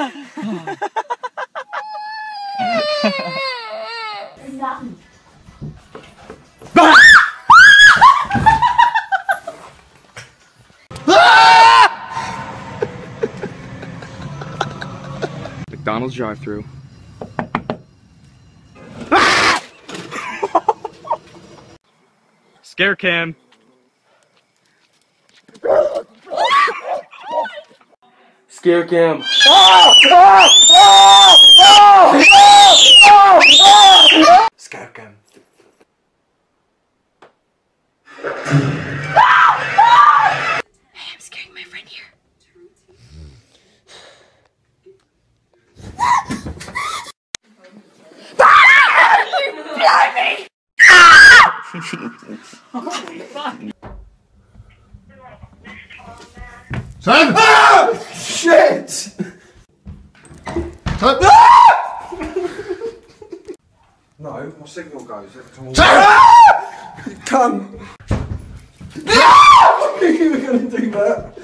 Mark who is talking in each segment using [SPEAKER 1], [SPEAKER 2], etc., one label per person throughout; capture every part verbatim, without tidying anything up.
[SPEAKER 1] McDonald's drive-thru. Scare cam.
[SPEAKER 2] Scare cam. Scare cam.
[SPEAKER 3] Hey, I'm scaring my friend here.
[SPEAKER 4] Son!
[SPEAKER 2] Ah! Shit!
[SPEAKER 4] Son!
[SPEAKER 2] Ah! No, my signal goes every time. Ah! Cunt! Ah! You were gonna do that.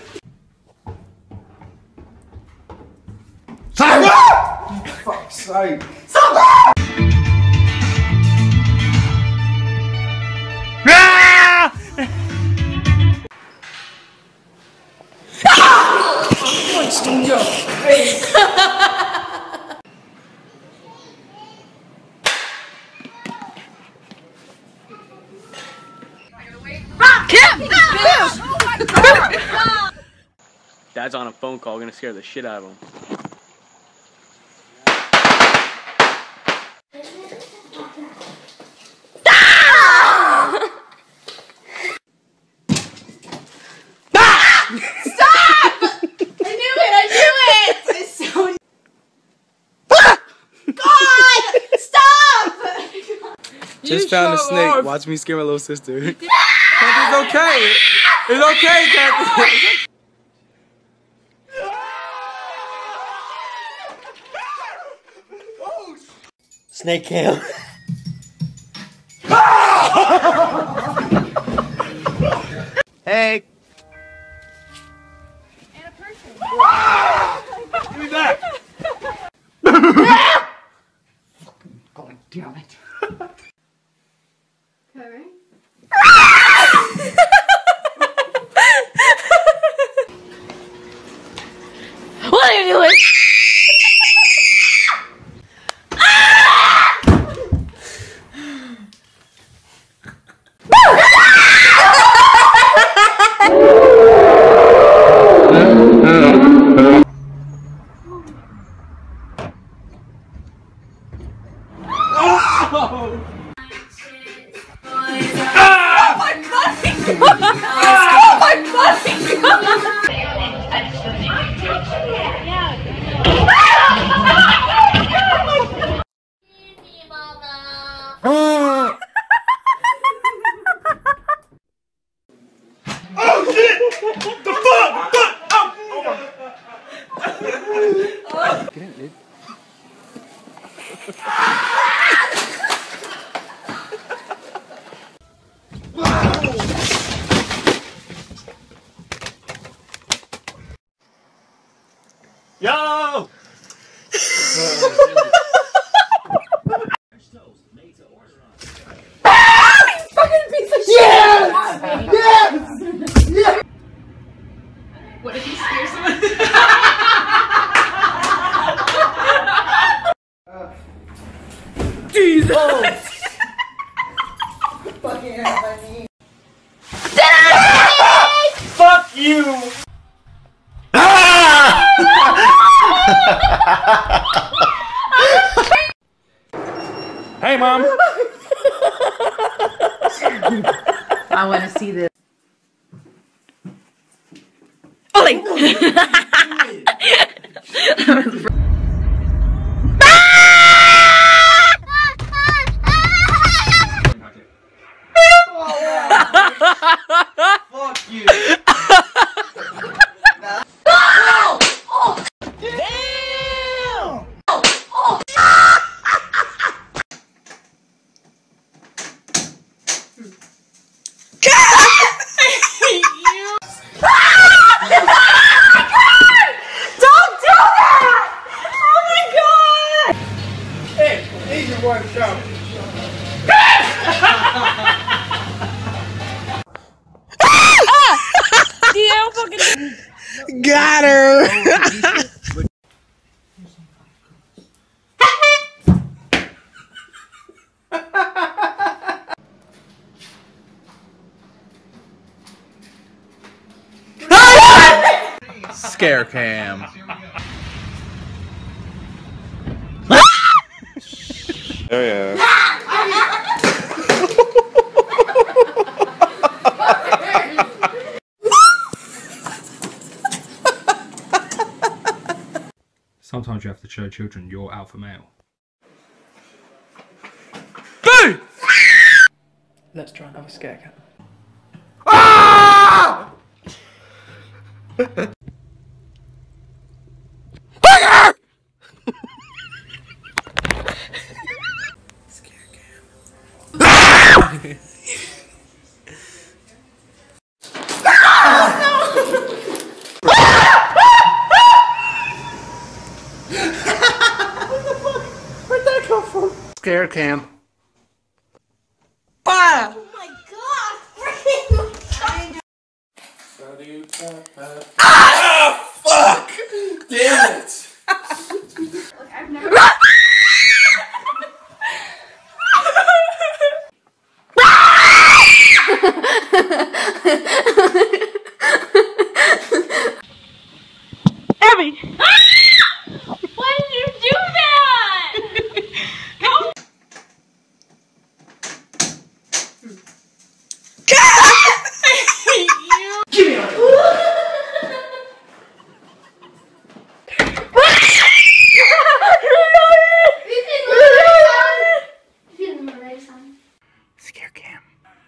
[SPEAKER 4] Son!
[SPEAKER 2] Ah! For fuck's sake. Punched in your face.
[SPEAKER 1] Dad's on a phone call, gonna scare the shit out of him.
[SPEAKER 2] Just found a snake. Off. Watch me scare my little sister. Kathy, it's okay. It's okay, Kathy. Snake cam. Hey.
[SPEAKER 3] And a person.
[SPEAKER 2] Give me that.
[SPEAKER 4] God damn it.
[SPEAKER 3] Okay. What are you doing?
[SPEAKER 2] Oh shit! The fuck? Fuck! Oh!
[SPEAKER 4] Get in, dude.
[SPEAKER 2] Yo!
[SPEAKER 3] Fucking piece of shit!
[SPEAKER 4] Yes! Yes! Yes!
[SPEAKER 3] What if he scares someone?
[SPEAKER 2] Jesus! Oh.
[SPEAKER 4] Fucking hell, my knee.
[SPEAKER 2] Fuck you! Hey, Mom!
[SPEAKER 3] I want to see this. Ollie!
[SPEAKER 2] Fuck you!
[SPEAKER 3] You.
[SPEAKER 2] Scare cam.
[SPEAKER 5] Oh yeah.
[SPEAKER 6] Sometimes you have to show children your alpha male.
[SPEAKER 2] Boo!
[SPEAKER 4] Let's try another scare cam.
[SPEAKER 2] Ah! Fire! Scare cam. Where'd that come from?
[SPEAKER 4] Scare cam.
[SPEAKER 2] Fire!
[SPEAKER 3] Oh my god! Freaking
[SPEAKER 2] Ah! Fuck! Damn it!
[SPEAKER 3] Look, I've never. Abby! Why did you do that? Go!
[SPEAKER 4] Give me one. Scare cam.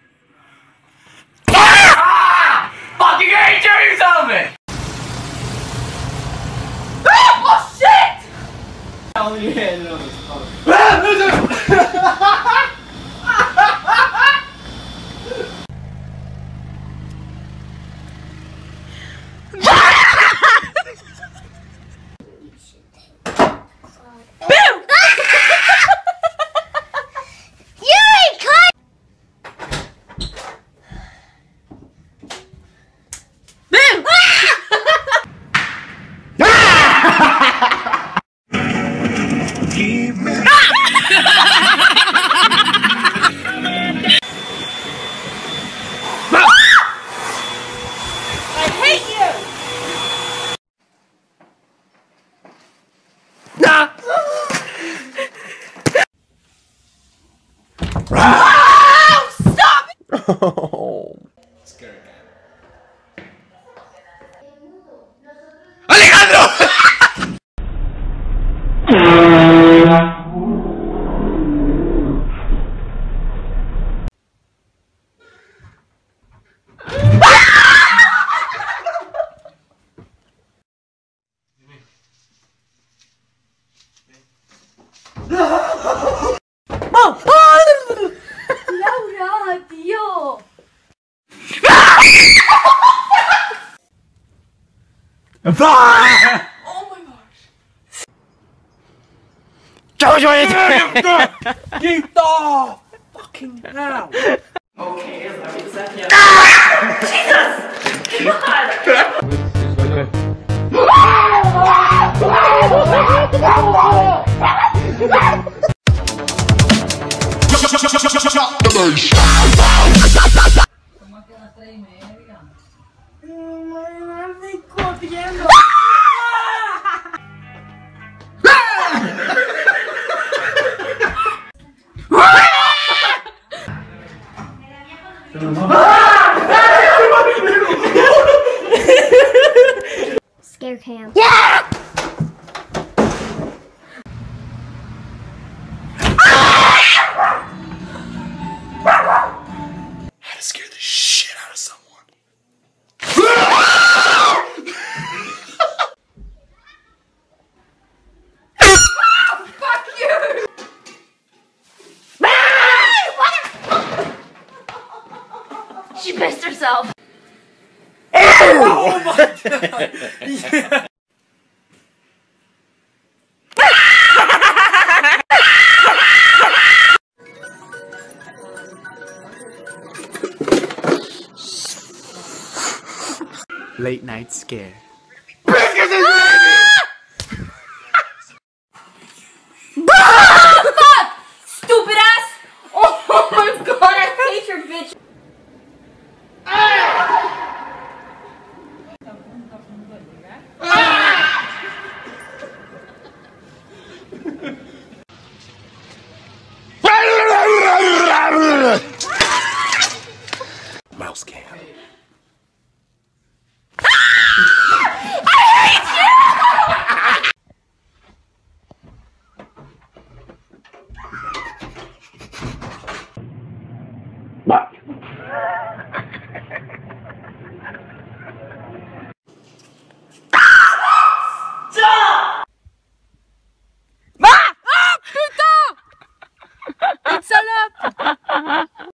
[SPEAKER 2] Ah! Fucking hate you, something!
[SPEAKER 3] Oh shit!
[SPEAKER 2] Only hand on this
[SPEAKER 5] Oh.
[SPEAKER 2] Alejandro!
[SPEAKER 3] Laura, tío. Oh my gosh.
[SPEAKER 2] Get off! Fucking hell!
[SPEAKER 4] Okay, let me set you.
[SPEAKER 3] Scare cam.
[SPEAKER 2] How to scare the shit out of someone.
[SPEAKER 3] Fuck you! She pissed herself.
[SPEAKER 2] Oh my god! Yeah. Late night scare.